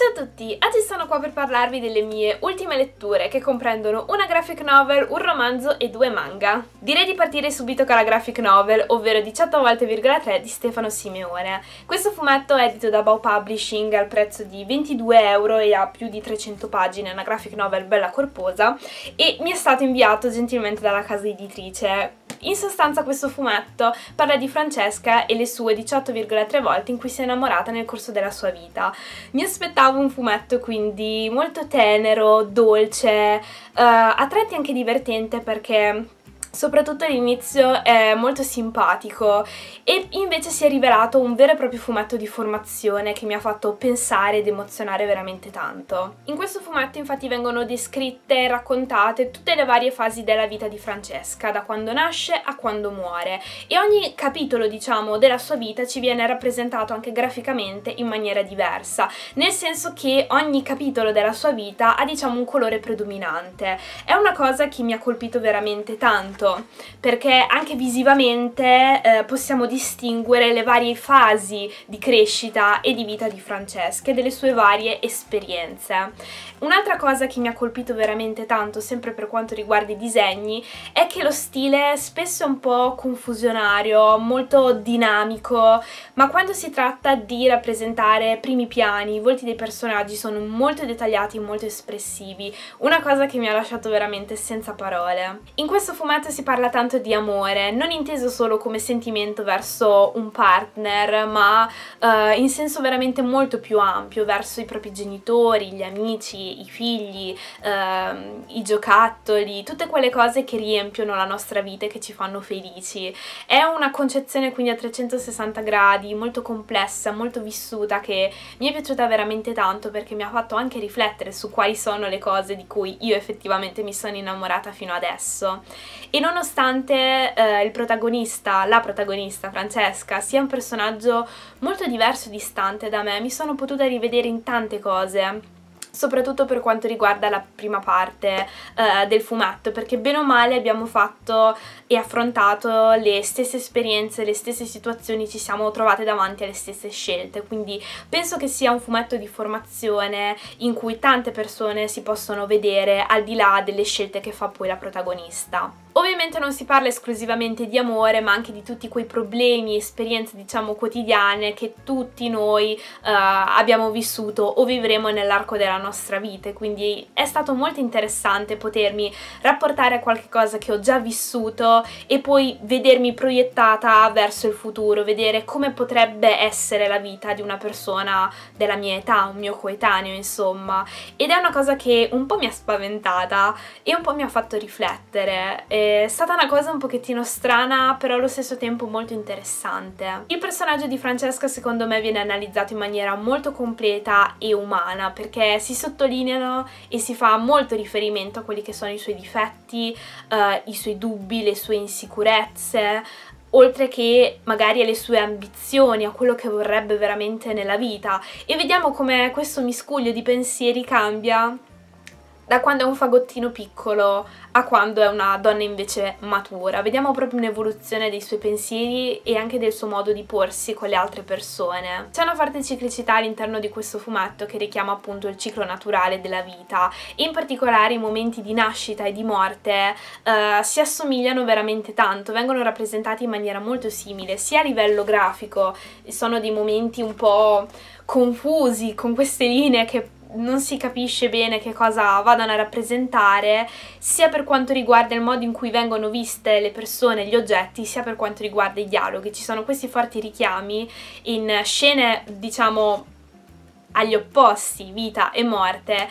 Ciao a tutti, oggi sono qua per parlarvi delle mie ultime letture che comprendono una graphic novel, un romanzo e 2 manga. Direi di partire subito con la graphic novel, ovvero 18 volte,3 di Stefano Simeone. Questo fumetto è edito da Bow Publishing al prezzo di 22 euro e ha più di 300 pagine, è una graphic novel bella corposa e mi è stato inviato gentilmente dalla casa editrice. In sostanza questo fumetto parla di Francesca e le sue 18,3 volte in cui si è innamorata nel corso della sua vita. Mi aspettavo un fumetto quindi molto tenero, dolce, a tratti anche divertente perché soprattutto all'inizio è molto simpatico e invece si è rivelato un vero e proprio fumetto di formazione che mi ha fatto pensare ed emozionare veramente tanto. In questo fumetto infatti vengono descritte e raccontate tutte le varie fasi della vita di Francesca, da quando nasce a quando muore, e ogni capitolo, diciamo, della sua vita ci viene rappresentato anche graficamente in maniera diversa, nel senso che ogni capitolo della sua vita ha, diciamo, un colore predominante. È una cosa che mi ha colpito veramente tanto, perché anche visivamente possiamo distinguere le varie fasi di crescita e di vita di Francesca e delle sue varie esperienze. Un'altra cosa che mi ha colpito veramente tanto, sempre per quanto riguarda i disegni, è che lo stile spesso è un po' confusionario, molto dinamico, ma quando si tratta di rappresentare primi piani, i volti dei personaggi sono molto dettagliati, molto espressivi, una cosa che mi ha lasciato veramente senza parole. In questo fumetto si parla tanto di amore, non inteso solo come sentimento verso un partner, ma in senso veramente molto più ampio, verso i propri genitori, gli amici, i figli, i giocattoli, tutte quelle cose che riempiono la nostra vita e che ci fanno felici. È una concezione quindi a 360 gradi, molto complessa, molto vissuta, che mi è piaciuta veramente tanto perché mi ha fatto anche riflettere su quali sono le cose di cui io effettivamente mi sono innamorata fino adesso. E nonostante la protagonista Francesca sia un personaggio molto diverso e distante da me, mi sono potuta rivedere in tante cose, soprattutto per quanto riguarda la prima parte del fumetto, perché bene o male abbiamo fatto e affrontato le stesse esperienze, le stesse situazioni, ci siamo trovate davanti alle stesse scelte, quindi penso che sia un fumetto di formazione in cui tante persone si possono vedere al di là delle scelte che fa poi la protagonista. Ovviamente non si parla esclusivamente di amore, ma anche di tutti quei problemi, esperienze, diciamo, quotidiane che tutti noi abbiamo vissuto o vivremo nell'arco della nostra vita, quindi è stato molto interessante potermi rapportare a qualche cosa che ho già vissuto e poi vedermi proiettata verso il futuro, vedere come potrebbe essere la vita di una persona della mia età, un mio coetaneo, insomma. Ed è una cosa che un po' mi ha spaventata e un po' mi ha fatto riflettere. È stata una cosa un pochettino strana, però allo stesso tempo molto interessante. Il personaggio di Francesca secondo me viene analizzato in maniera molto completa e umana, perché si sottolineano e si fa molto riferimento a quelli che sono i suoi difetti, i suoi dubbi, le sue insicurezze, oltre che magari alle sue ambizioni, a quello che vorrebbe veramente nella vita, e vediamo come questo miscuglio di pensieri cambia da quando è un fagottino piccolo a quando è una donna invece matura. Vediamo proprio un'evoluzione dei suoi pensieri e anche del suo modo di porsi con le altre persone. C'è una forte ciclicità all'interno di questo fumetto che richiama appunto il ciclo naturale della vita, e in particolare i momenti di nascita e di morte si assomigliano veramente tanto, vengono rappresentati in maniera molto simile, sia a livello grafico, sono dei momenti un po' confusi con queste linee che non si capisce bene che cosa vadano a rappresentare, sia per quanto riguarda il modo in cui vengono viste le persone, gli oggetti, sia per quanto riguarda i dialoghi. Ci sono questi forti richiami in scene, diciamo, agli opposti, vita e morte,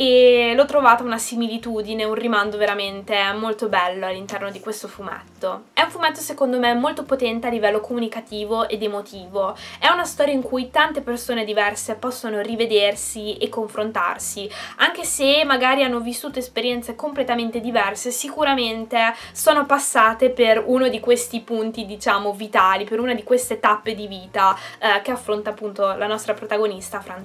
e l'ho trovata una similitudine, un rimando veramente molto bello all'interno di questo fumetto. È un fumetto secondo me molto potente a livello comunicativo ed emotivo, è una storia in cui tante persone diverse possono rivedersi e confrontarsi, anche se magari hanno vissuto esperienze completamente diverse, sicuramente sono passate per uno di questi punti, diciamo, vitali, per una di queste tappe di vita che affronta appunto la nostra protagonista Francesca.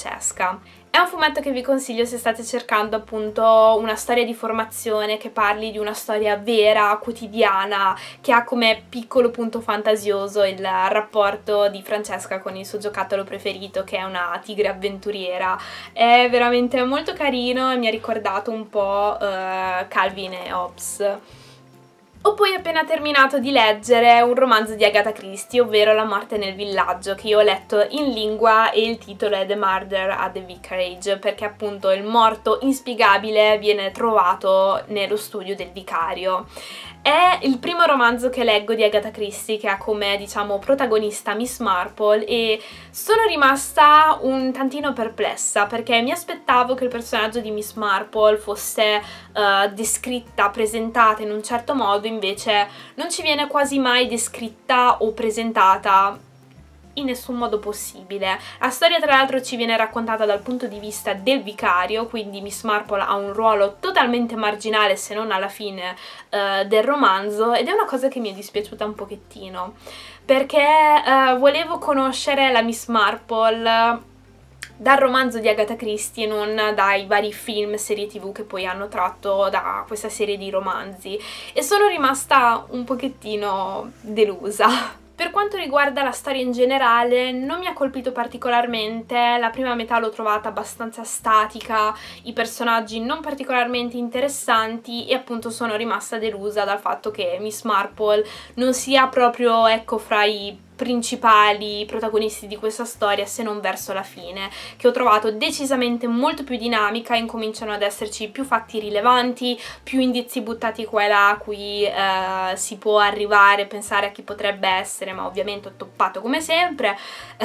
Francesca. È un fumetto che vi consiglio se state cercando appunto una storia di formazione che parli di una storia vera, quotidiana, che ha come piccolo punto fantasioso il rapporto di Francesca con il suo giocattolo preferito, che è una tigre avventuriera. È veramente molto carino e mi ha ricordato un po' Calvin e Hobbes. Ho poi appena terminato di leggere un romanzo di Agatha Christie, ovvero La morte nel villaggio, che io ho letto in lingua e il titolo è The Murder at the Vicarage, perché appunto il morto inspiegabile viene trovato nello studio del vicario. È il primo romanzo che leggo di Agatha Christie che ha come, diciamo, protagonista Miss Marple e sono rimasta un tantino perplessa perché mi aspettavo che il personaggio di Miss Marple fosse descritta, presentata in un certo modo, invece non ci viene quasi mai descritta o presentata in nessun modo possibile. La storia tra l'altro ci viene raccontata dal punto di vista del vicario, quindi Miss Marple ha un ruolo totalmente marginale se non alla fine del romanzo, ed è una cosa che mi è dispiaciuta un pochettino perché volevo conoscere la Miss Marple dal romanzo di Agatha Christie e non dai vari film, serie tv che poi hanno tratto da questa serie di romanzi, e sono rimasta un pochettino delusa. Per quanto riguarda la storia in generale, non mi ha colpito particolarmente, la prima metà l'ho trovata abbastanza statica, i personaggi non particolarmente interessanti e appunto sono rimasta delusa dal fatto che Miss Marple non sia proprio, ecco, fra i principali protagonisti di questa storia, se non verso la fine, che ho trovato decisamente molto più dinamica. Incominciano ad esserci più fatti rilevanti, più indizi buttati qua e là a cui si può arrivare, pensare a chi potrebbe essere, ma ovviamente ho toppato come sempre.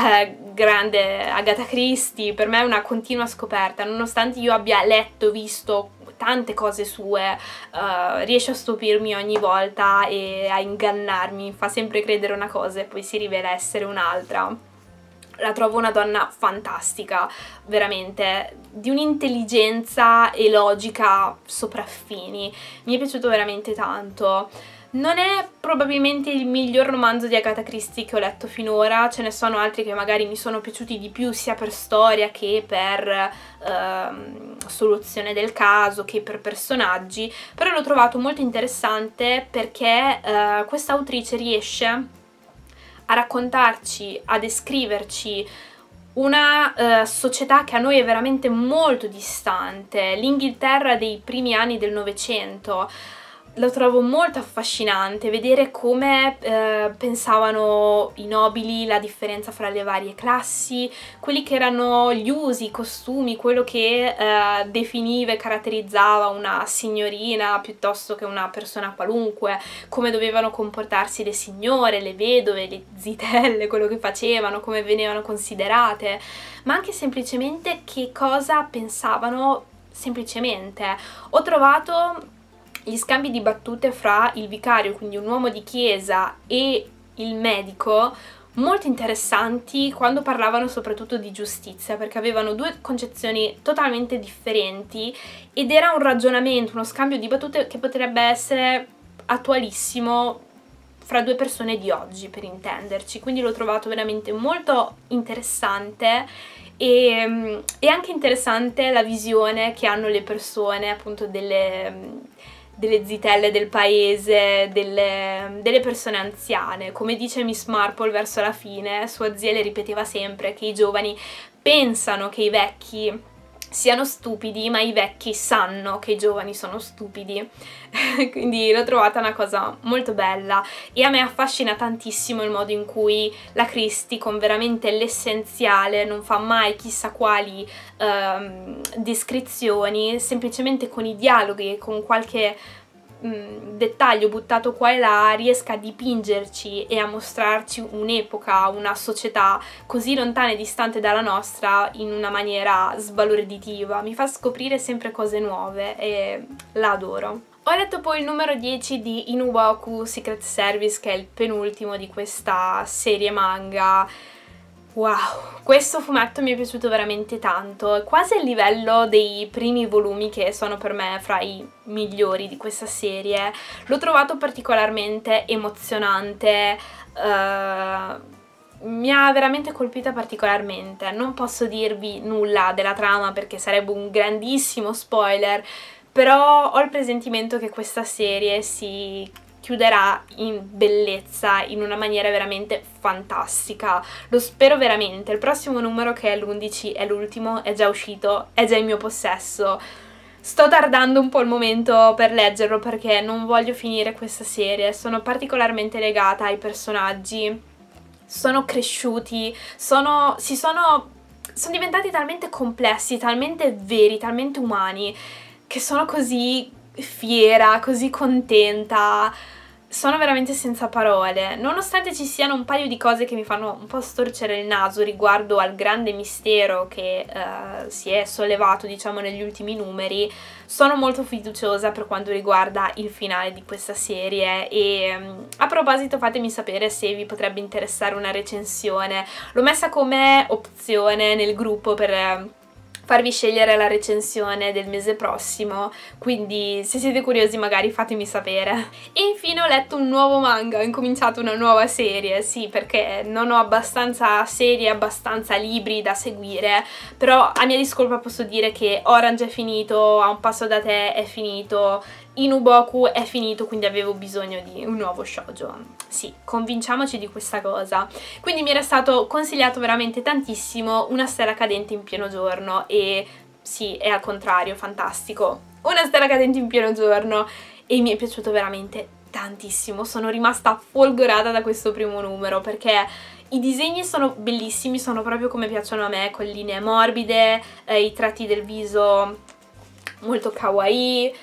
Grande Agatha Christie, per me è una continua scoperta, nonostante io abbia letto, visto tante cose sue, riesce a stupirmi ogni volta e a ingannarmi, fa sempre credere una cosa e poi si rivela essere un'altra. La trovo una donna fantastica, veramente, di un'intelligenza e logica sopraffini, mi è piaciuto veramente tanto. Non è probabilmente il miglior romanzo di Agatha Christie che ho letto finora, ce ne sono altri che magari mi sono piaciuti di più sia per storia che per soluzione del caso, che per personaggi, però l'ho trovato molto interessante perché questa autrice riesce a raccontarci, a descriverci una società che a noi è veramente molto distante, l'Inghilterra dei primi anni del Novecento. Lo trovo molto affascinante vedere come pensavano i nobili, la differenza fra le varie classi, quelli che erano gli usi, i costumi, quello che definiva e caratterizzava una signorina piuttosto che una persona qualunque, come dovevano comportarsi le signore, le vedove, le zitelle, quello che facevano, come venivano considerate, ma anche semplicemente che cosa pensavano semplicemente. Ho trovato gli scambi di battute fra il vicario, quindi un uomo di chiesa, e il medico molto interessanti quando parlavano soprattutto di giustizia, perché avevano due concezioni totalmente differenti ed era un ragionamento, uno scambio di battute che potrebbe essere attualissimo fra due persone di oggi, per intenderci. Quindi l'ho trovato veramente molto interessante e anche interessante la visione che hanno le persone, appunto delle zitelle del paese, delle persone anziane. Come dice Miss Marple verso la fine, sua zia le ripeteva sempre che i giovani pensano che i vecchi siano stupidi, ma i vecchi sanno che i giovani sono stupidi. Quindi l'ho trovata una cosa molto bella e a me affascina tantissimo il modo in cui la Christie, con veramente l'essenziale, non fa mai chissà quali descrizioni, semplicemente con i dialoghi e con qualche dettaglio buttato qua e là riesca a dipingerci e a mostrarci un'epoca, una società così lontana e distante dalla nostra in una maniera sbalorditiva. Mi fa scoprire sempre cose nuove e la adoro. Ho letto poi il numero 10 di Inuwaku Secret Service, che è il penultimo di questa serie manga. Wow, questo fumetto mi è piaciuto veramente tanto, quasi a livello dei primi volumi che sono per me fra i migliori di questa serie. L'ho trovato particolarmente emozionante, mi ha veramente colpita particolarmente. Non posso dirvi nulla della trama perché sarebbe un grandissimo spoiler, però ho il presentimento che questa serie si chiuderà in bellezza, in una maniera veramente fantastica. Lo spero veramente. Il prossimo numero, che è l'11, è l'ultimo, è già uscito, è già in mio possesso. Sto tardando un po' il momento per leggerlo perché non voglio finire questa serie. Sono particolarmente legata ai personaggi, sono cresciuti, sono diventati talmente complessi, talmente veri, talmente umani, che sono così fiera, così contenta. Sono veramente senza parole, nonostante ci siano un paio di cose che mi fanno un po' storcere il naso riguardo al grande mistero che si è sollevato, diciamo, negli ultimi numeri. Sono molto fiduciosa per quanto riguarda il finale di questa serie e a proposito fatemi sapere se vi potrebbe interessare una recensione. L'ho messa come opzione nel gruppo per farvi scegliere la recensione del mese prossimo, quindi se siete curiosi magari fatemi sapere. E infine ho letto un nuovo manga, ho incominciato una nuova serie, sì, perché non ho abbastanza serie, abbastanza libri da seguire, però a mia discolpa posso dire che Orange è finito, A un passo da te è finito, Inuboku è finito, quindi avevo bisogno di un nuovo shoujo. Sì, convinciamoci di questa cosa. Quindi mi era stato consigliato veramente tantissimo Una stella cadente in pieno giorno e sì, è al contrario, fantastico. Una stella cadente in pieno giorno e mi è piaciuto veramente tantissimo. Sono rimasta folgorata da questo primo numero perché i disegni sono bellissimi, sono proprio come piacciono a me, con linee morbide, i tratti del viso molto kawaii,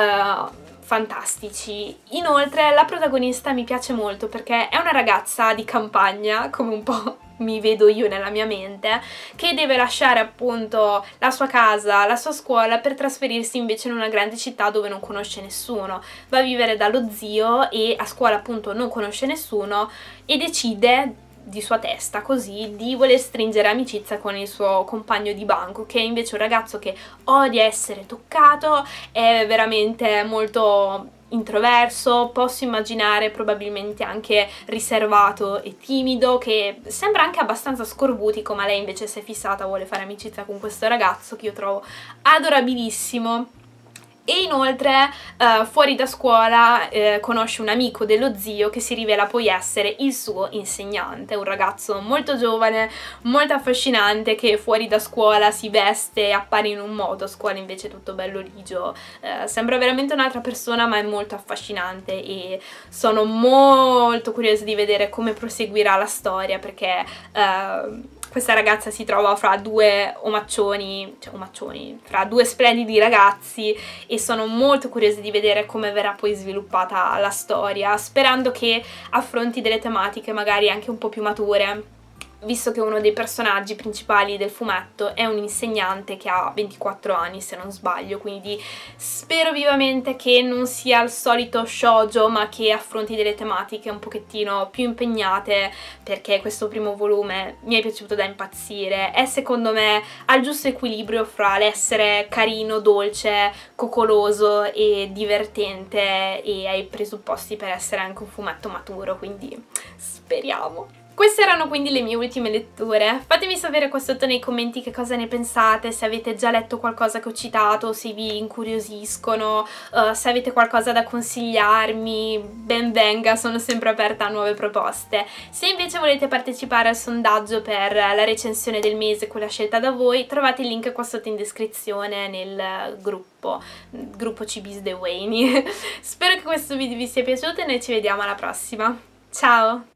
fantastici. Inoltre la protagonista mi piace molto perché è una ragazza di campagna, come un po' mi vedo io nella mia mente, che deve lasciare appunto la sua casa, la sua scuola per trasferirsi invece in una grande città dove non conosce nessuno. Va a vivere dallo zio e a scuola appunto non conosce nessuno e decide di sua testa così di voler stringere amicizia con il suo compagno di banco, che è invece un ragazzo che odia essere toccato, è veramente molto introverso, posso immaginare probabilmente anche riservato e timido, che sembra anche abbastanza scorbutico, ma lei invece si è fissata, vuole fare amicizia con questo ragazzo che io trovo adorabilissimo. E inoltre fuori da scuola conosce un amico dello zio che si rivela poi essere il suo insegnante, un ragazzo molto giovane, molto affascinante, che fuori da scuola si veste e appare in un modo, a scuola invece è tutto bello ligio, sembra veramente un'altra persona ma è molto affascinante e sono molto curiosa di vedere come proseguirà la storia perché questa ragazza si trova fra due omaccioni, fra due splendidi ragazzi e sono molto curiosa di vedere come verrà poi sviluppata la storia, sperando che affronti delle tematiche magari anche un po' più mature, visto che uno dei personaggi principali del fumetto è un insegnante che ha 24 anni se non sbaglio, quindi spero vivamente che non sia il solito shoujo ma che affronti delle tematiche un pochettino più impegnate, perché questo primo volume mi è piaciuto da impazzire, è secondo me al giusto equilibrio fra l'essere carino, dolce, coccoloso e divertente e ha i presupposti per essere anche un fumetto maturo, quindi speriamo. Queste erano quindi le mie ultime letture. Fatemi sapere qua sotto nei commenti che cosa ne pensate, se avete già letto qualcosa che ho citato, se vi incuriosiscono, se avete qualcosa da consigliarmi, ben venga, sono sempre aperta a nuove proposte. Se invece volete partecipare al sondaggio per la recensione del mese, quella scelta da voi, trovate il link qua sotto in descrizione nel gruppo Cibis The Wayne. Spero che questo video vi sia piaciuto e noi ci vediamo alla prossima. Ciao!